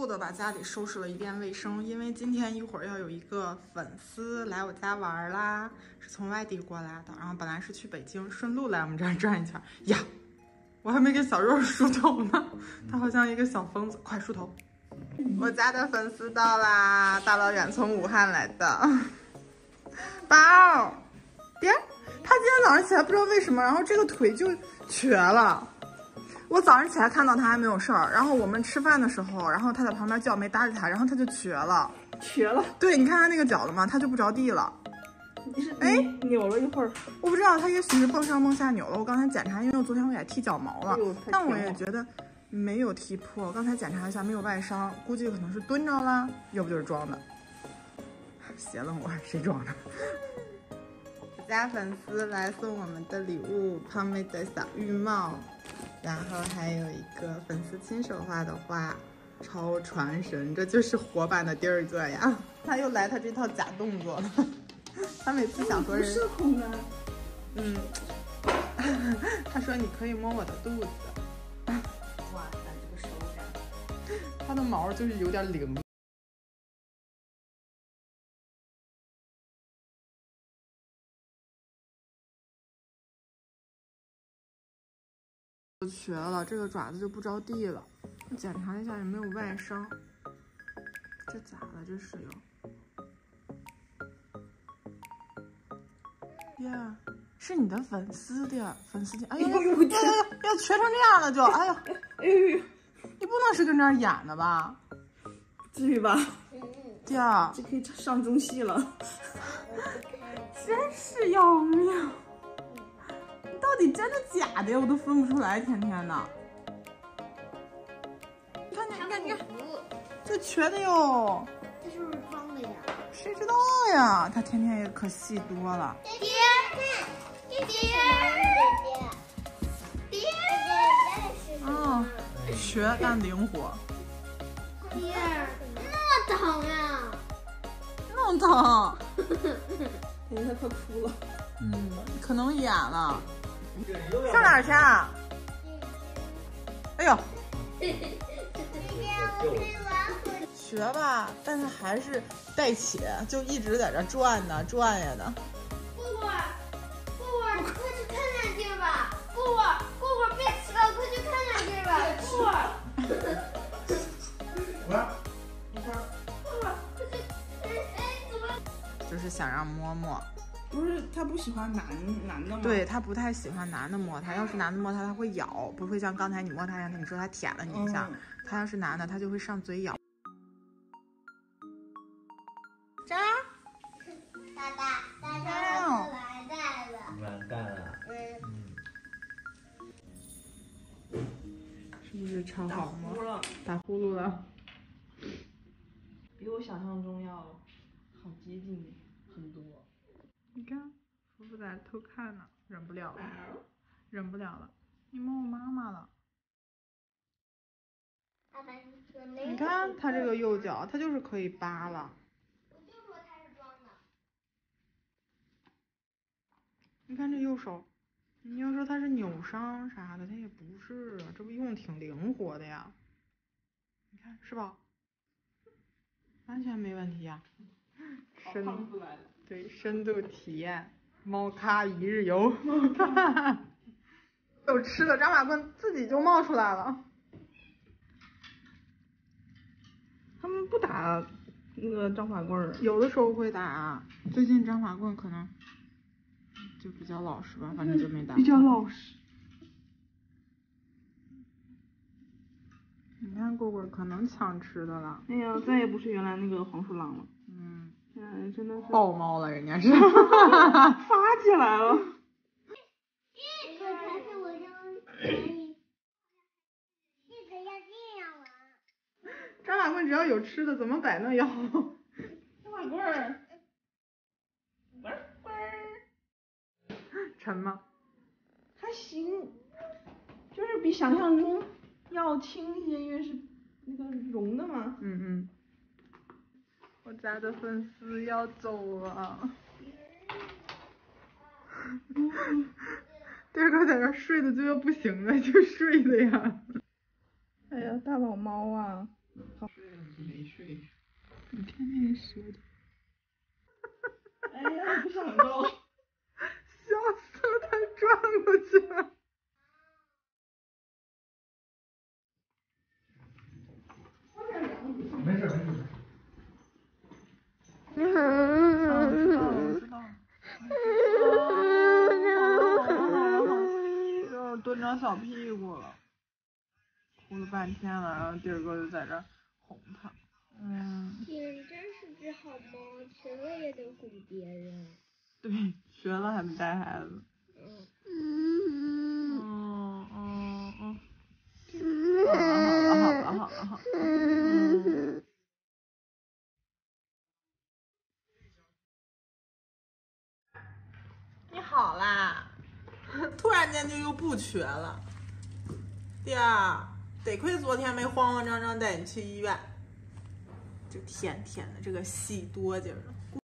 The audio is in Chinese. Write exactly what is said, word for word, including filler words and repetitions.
的把家里收拾了一遍卫生，因为今天一会儿要有一个粉丝来我家玩啦，是从外地过来的，然后本来是去北京，顺路来我们这儿转一圈呀。我还没给小肉梳头呢，他好像一个小疯子，快梳头。我家的粉丝到啦，大老远从武汉来的。宝，别，他今天早上起来不知道为什么，然后这个腿就瘸了。我早上起来看到他还没有事儿，然后我们吃饭的时候，然后他在旁边叫，没搭理他，然后他就瘸了， 瘸了。 对，你看他那个脚了吗？他就不着地了。 你是哎扭了一会儿， 我不知道，他也许是蹦上蹦下扭了。我刚才检查，因为我昨天我给他剃脚毛了，但我也觉得没有剃破。我刚才检查一下，没有外伤，估计可能是蹲着了，要不就是装的。邪了我，谁装的？我家粉丝来送我们的礼物，胖妹的小浴帽。然后还有一个粉丝亲手画的画，超传神，这就是活版的第二个呀！他又来他这套假动作了，他每次想和人社恐啊， 嗯，他说你可以摸我的肚子， 哇塞，这个手感， 他的毛就是有点灵。瘸了，这个爪子就不着地了。检查一下有没有外伤。这咋了？这是有。呀，是你的粉丝的粉丝的。哎呀呀呀呀！要瘸成这样了就，哎呀， 哎呦， 你不能是跟这儿演的吧？ 至于吧？ 对啊， 这可以上中戏了。 真是要命！到底真的假的呀？我都分不出来，天天的。你看，你看，你看，这瘸的哟。 这是不是装的呀？ 谁知道呀？他天天也可戏多了。 爹爹，爹爹，爹爹，爹爹， 啊，瘸但灵活。 爹，那么疼呀？ 那么疼？ 感觉他快哭了。 嗯，可能演了。上哪儿去啊？哎呦，学吧，但是还是带起，就一直在这转呢，转呀的。 蝈蝈，蝈蝈，你快去看看地儿吧！蝈蝈，蝈蝈，别吃了，快去看看地儿吧！蝈蝈， 喂， 蝈蝈，快去！哎哎，怎么？ 就是想让摸摸。 不是他不喜欢男男的吗？ 对他不太喜欢男的摸他，要是男的摸他，他会咬，不会像刚才你摸他一样，你说他舔了你一下，嗯、他要是男的，他就会上嘴咬。渣， 大大大大我来带了， 完蛋了， 嗯，是不是超好摸？打呼噜了， 比我想象中要好接近很多。 你看，福福在偷看呢，忍不了了，忍不了了，你摸我妈妈了。你看他这个右脚，他就是可以扒了。 我就说他是装的。 你看这右手，你要说他是扭伤啥的，他也不是啊，这不用挺灵活的呀。你看是吧？完全没问题呀。深对深度体验，猫咖一日游。有吃的，张法棍自己就冒出来了。 他们不打那个张法棍儿， 有的时候会打，最近张法棍可能就比较老实吧，反正就没打。 比较老实。 你看蝈蝈可能抢吃的了。 哎呀，再也不是原来那个黄鼠狼了。 嗯。 现在真的是豹猫了，人家是。 发起来了。 这个才是我要你，这个要这样玩。 张法棍只要有吃的，怎么摆那腰？张法棍儿。玩玩。沉吗？ 还行，就是比想象中要轻一些，因为是那个绒的嘛。 嗯嗯。我家的粉丝要走了。第二个在这睡的就要不行了，就睡的呀。 哎呀，大老猫啊！好。 半天了，然后弟儿哥就在这儿哄他。嗯， 天，真是只好猫，学了也得哄别人。 对，学了还没带孩子。 嗯嗯嗯嗯嗯。好了好了好了好了好了。嗯。你好啦，突然间就又不瘸了。弟儿，得亏昨天没慌慌张张带你去医院。这天天的这个戏多劲儿了。